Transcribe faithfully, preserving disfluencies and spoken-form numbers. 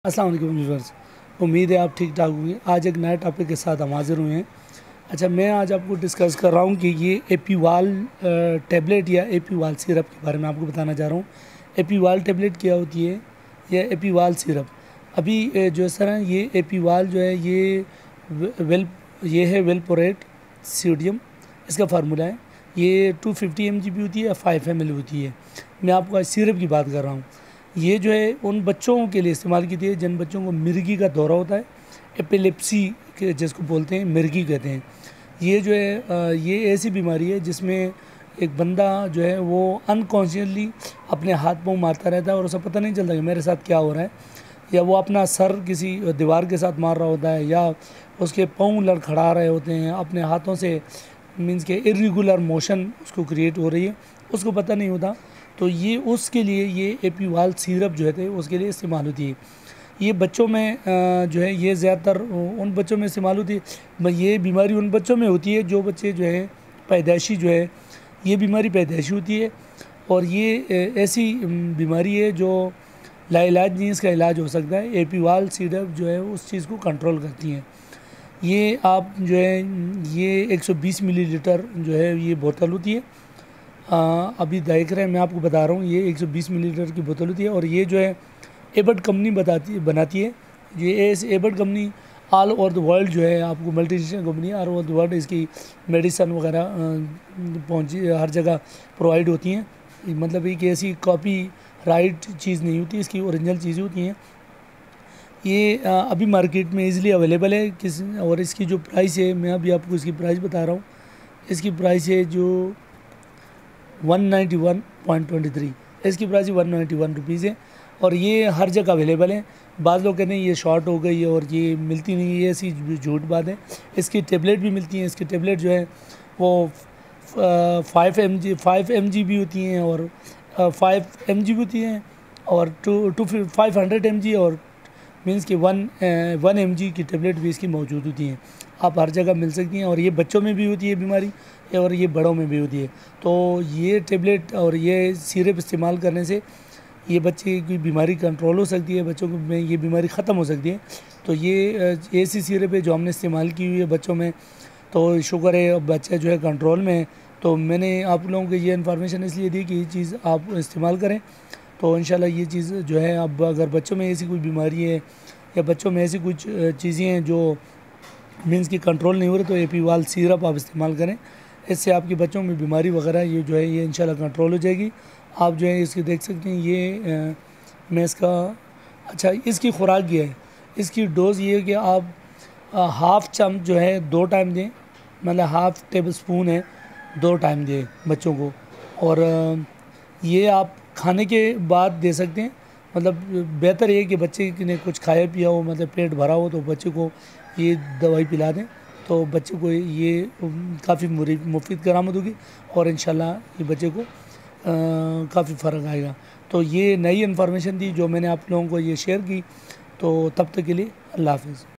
अस्सलाम वालेकुम व्यूअर्स, उम्मीद है आप ठीक ठाक होंगे। आज एक नए टॉपिक के साथ हम हाजिर हुए हैं। अच्छा, मैं आज आपको डिस्कस कर रहा हूँ कि ये एपीवाल टैबलेट या एपीवाल सिरप के बारे में आपको बताना चाह रहा हूँ। एपीवाल टैबलेट क्या होती है या एपीवाल सिरप। अभी अ, जो सर है ये एपीवाल जो है ये वेल ये है वेलपोरेट सोडियम, इसका फार्मूला है। ये टू फिफ्टी एम जी बी होती है या फाइव एम एल होती है। मैं आपको आज सिरप की बात कर रहा हूँ। ये जो है उन बच्चों के लिए इस्तेमाल की थी जिन बच्चों को मिर्गी का दौरा होता है, एपिलेप्सी के जिसको बोलते हैं, मिर्गी कहते हैं। ये जो है ये ऐसी बीमारी है जिसमें एक बंदा जो है वो अनकॉन्शियसली अपने हाथ पाँव मारता रहता है और उसे पता नहीं चलता कि मेरे साथ क्या हो रहा है, या वो अपना सर किसी दीवार के साथ मार रहा होता है, या उसके पाँव लड़खड़ा रहे होते हैं अपने हाथों से, मीन्स के इरेगुलर मोशन उसको क्रिएट हो रही है, उसको पता नहीं होता। तो ये उसके लिए ये एपीवाल सिरप जो है उसके लिए इस्तेमाल होती है। ये बच्चों में जो है ये ज़्यादातर उन बच्चों में इस्तेमाल होती है। ये बीमारी उन बच्चों में होती है जो बच्चे जो है पैदाइशी जो है ये बीमारी पैदाइशी होती है, और ये ऐसी बीमारी है जो लाइलाज नहीं, इसका इलाज हो सकता है। एपीवाल सिरप जो है उस चीज़ को कंट्रोल करती हैं। ये आप जो है ये एक सौ बीस मिलीलीटर जो है ये बोतल होती है। आ, अभी देख रहे हैं, मैं आपको बता रहा हूँ, ये एक सौ बीस मिलीलीटर की बोतल होती है, और ये जो है एबर्ट कंपनी बताती बनाती है। ये एस Abbott company all over the world जो है आपको multinational company all over the world इसकी मेडिसन वगैरह पहुँची हर जगह प्रोवाइड होती हैं। मतलब एक ऐसी कॉपी राइट चीज़ नहीं होती, इसकी ओरिजिनल चीज़ें होती हैं। ये आ, अभी मार्केट में इजीली अवेलेबल है किस, और इसकी जो प्राइस है मैं अभी आपको इसकी प्राइस बता रहा हूँ। इसकी प्राइस है जो one ninety one point twenty three, इसकी price one ninety one rupees है, और ये हर जगह अवेलेबल है। बाद लोग कहते हैं ये शॉर्ट हो गई और ये मिलती नहीं है, ये ऐसी झूठ बात है। इसकी टेबलेट भी मिलती हैं। इसकी टेबलेट जो है वो five M G five M G भी होती हैं, और फाइव एम जी भी होती हैं, और two two five hundred M G, और मीन्स कि वन वन एम जी की टेबलेट भी इसकी मौजूद होती हैं। आप हर जगह मिल सकती हैं, और ये बच्चों में भी होती है बीमारी, और ये बड़ों में भी होती है। तो ये टेबलेट और ये सिरप इस्तेमाल करने से ये बच्चे की बीमारी कंट्रोल हो सकती है, बच्चों को में ये बीमारी ख़त्म हो सकती है। तो ये ऐसी सिरप है जो हमने इस्तेमाल की हुई है बच्चों में, तो शुक्र है बच्चा जो है कंट्रोल में है। तो मैंने आप लोगों को ये इन्फॉर्मेशन इसलिए दी कि ये चीज़ आप इस्तेमाल करें, तो इंशाल्लाह ये चीज़ जो है, अब अगर बच्चों में ऐसी कोई बीमारी है या बच्चों में ऐसी कुछ चीज़ें हैं जो मीन्स की कंट्रोल नहीं हो रही, तो एपीवाल सिरप आप इस्तेमाल करें। इससे आपके बच्चों में बीमारी वगैरह ये जो है ये इंशाल्लाह कंट्रोल हो जाएगी। आप जो है इसकी देख सकते हैं, ये मैं इसका अच्छा इसकी खुराक ये है, इसकी डोज़ ये है कि आप हाफ़ चम्मच जो है दो टाइम दें, मतलब हाफ़ टेबल स्पून है दो टाइम दें बच्चों को, और ये आप खाने के बाद दे सकते हैं। मतलब बेहतर है कि बच्चे ने कुछ खाया पिया हो, मतलब पेट भरा हो, तो बच्चे को ये दवाई पिला दें, तो बच्चे को ये काफ़ी मुफीद करामत होगी, और इंशाल्लाह ये बच्चे को काफ़ी फ़र्क आएगा। तो ये नई इन्फॉर्मेशन थी जो मैंने आप लोगों को ये शेयर की। तो तब तक के लिए अल्लाह हाफ़िज़।